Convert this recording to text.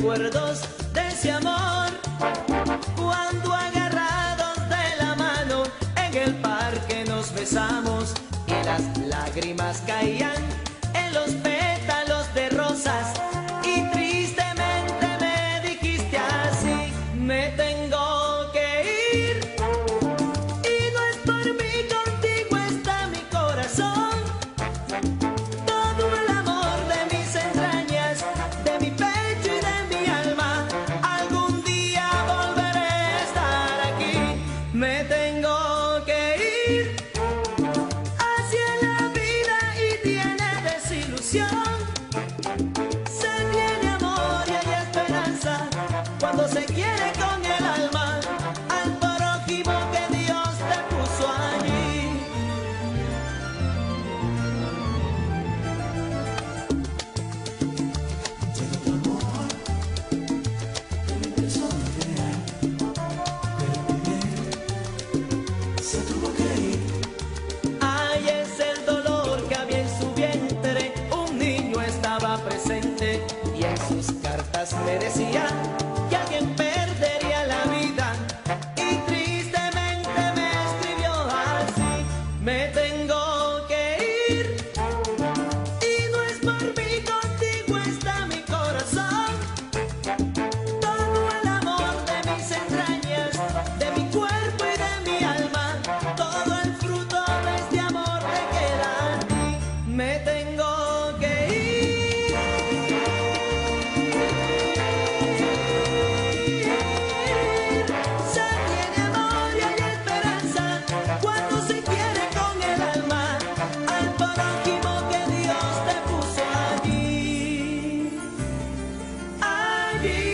recuerdos de ese amor, cuando agarrados de la mano en el parque nos besamos y las lágrimas caían en los pétalos de rosas y tristemente me dijiste así: me tengo que ir y no es por mí, contigo está mi corazón. Todo el amor de mis entrañas, de mi pecho y de mi alma, algún día volveré a estar aquí. Me tengo que ir hacia la vida y tiene desilusión. Se tiene amor y hay esperanza cuando se quiere con el alma al prójimo que Dios te puso allí. Ay, es el dolor que había en su vientre. Un niño estaba presente y en sus cartas me decía que alguien perdería la vida. Y tristemente me escribió así: me tengo que ir y no es por mí, contigo está mi corazón. Todo el amor de mis entrañas, de mi cuerpo y de mi alma, todo el fruto de este amor te queda a ti. Me tengo que ir. Se tiene amor y hay esperanza cuando se quiere con el alma al prójimo que Dios te puso allí. Allí.